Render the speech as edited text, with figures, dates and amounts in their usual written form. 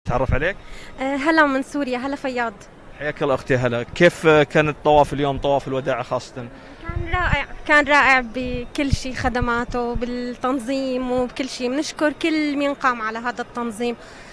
تعرف عليك؟ هلا من سوريا، هلا فياض. حياك الله اختي هلا. كيف كان الطواف اليوم، طواف الوداع خاصة؟ كان رائع، كان رائع بكل شيء، خدماته بالتنظيم وبكل شيء. بنشكر كل مين قام على هذا التنظيم.